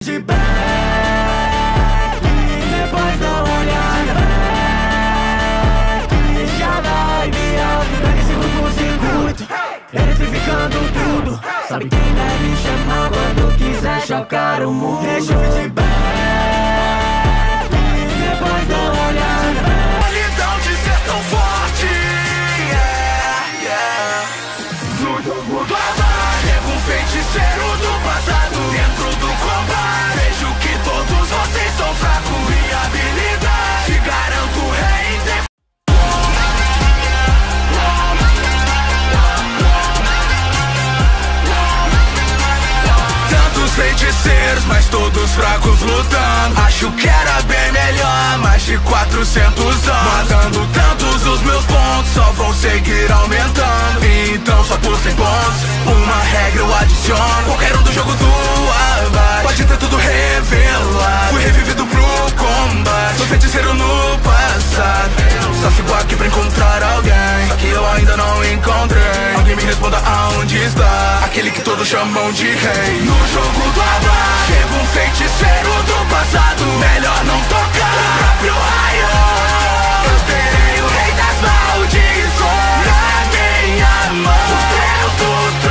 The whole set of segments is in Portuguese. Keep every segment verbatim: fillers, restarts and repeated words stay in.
de pé e depois dá uma olhada back. Já vai viado, pega esse curto-circuito, eletrificando tudo. Sabe quem deve chamar quando quiser chocar o mundo. Deixa eu de pé e depois dá uma olhada back. Solidão de ser tão forte, yeah, yeah. No jogo do azar, chega um feiticeiro do passado dentro do combate. Vejo que todos vocês são fracos em habilidade. Te garanto rei em feiticeiros, mas todos fracos lutando. Acho que era bem melhor, mais de quatrocentos anos. Matando tantos, os meus pontos só vão seguir aumentando. Então só por cem pontos, uma regra eu adiciono. Qualquer um do jogo do abate pode ter tudo revelado. Fui revivido pro combate, sou feiticeiro no passado. Só sigo aqui pra encontrar alguém, só que eu ainda não encontrei. Alguém me responda aonde está aquele que todos chamam de rei. No jogo do abate, chega um feiticeiro do passado. Melhor não tocar o próprio raio. Eu terei o rei das maldições na minha mão, o Deus do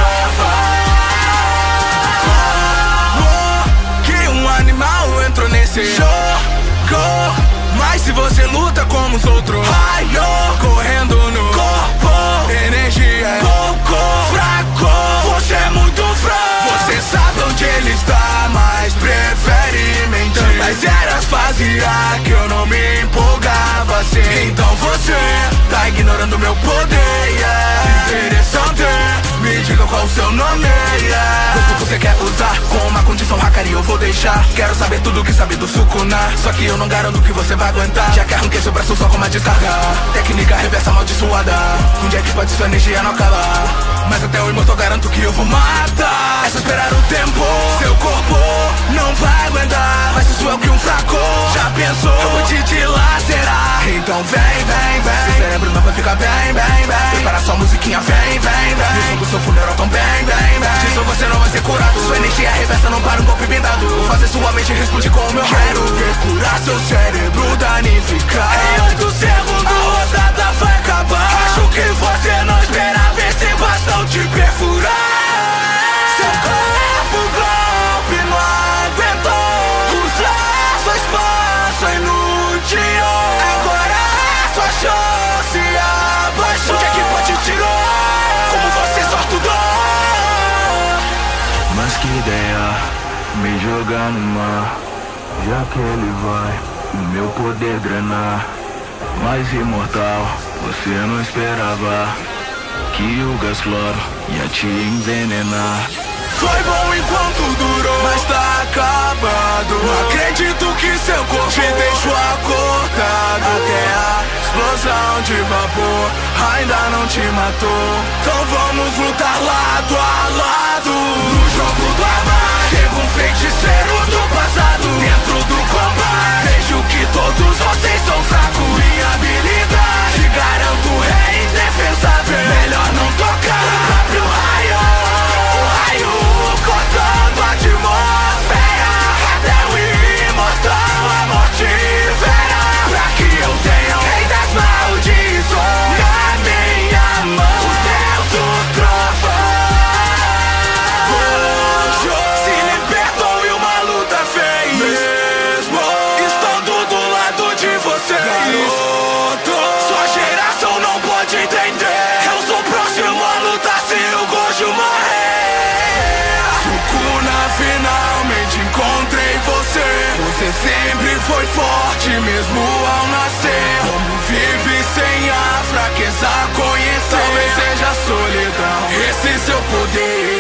trovão. Que um animal entrou nesse jogo, mas se você luta como os outros, raio correndo no corpo, energia é pouco, fraco, você é muito fraco. Você sabe onde ele está, mas prefere mentir. Tantas eras fazia que eu não me empolgava assim. Então você tá ignorando meu poder, yeah. Interessante, me diga qual o seu nome, yeah. Gosto você quer usar com uma condição hackari eu vou deixar. Quero saber tudo que sabe do Sukuna, só que eu não garanto que você vai aguentar. Já que arranquei seu braço só com uma descarga, técnica reversa amaldiçoada. Um dia que pode sua energia não acabar, mas até o imortal garanto que eu vou matar. É só esperar o tempo, seu corpo não vai aguentar. Mas isso é o que um fraco já pensou, eu vou te dilacerar. Então vem, vem, vem, seu cérebro não vai ficar bem, bem, bem. Prepara sua musiquinha, vem, vem, vem. E o som do seu funeral tão bem, bem, bem. Disso você não vai ser curado, sua energia reversa não para um golpe blindado. Vou fazer sua mente responder com o meu raio. Quero ver curar seu cérebro danificado. Em oito segundos a rodada vai acabar. Acho que você não esperava esse bastão te perfurar. Seu corpo golpe não aguentou, usar sua espada inútil. Agora é sua chance abaixou. O que é que pode tirar? Como você sortudou? Mas que ideia, me jogar no mar. Já que ele vai, o meu poder drenar. Mais imortal, você não esperava que o gás cloro ia te envenenar. Foi bom enquanto durou, mas tá acabado. Não acredito que seu corpo te deixou acordado. Até a explosão de vapor ainda não te matou. Então vamos lutar lado a lado. No jogo do abate, chega um feiticeiro do passado dentro do combate. Vejo que todos vocês são fracos em habilidade. Te garanto rei indefensável, melhor não tocar o próprio raio. O raio cortando a atmosfera, até o imortal a morte verá. Pra que eu tenha o rei das maldições na minha mão, o Deus do trovão. Se libertou e uma luta fez, mesmo estando do lado de vocês. Garoto, sua geração não pode entender. Eu sou próximo a lutar se o Gojo morrer. Sukuna, finalmente encontrei você. Você sempre foi forte mesmo ao nascer. Como vive sem a fraqueza conhecer. Talvez seja a solidão, esse seu poder.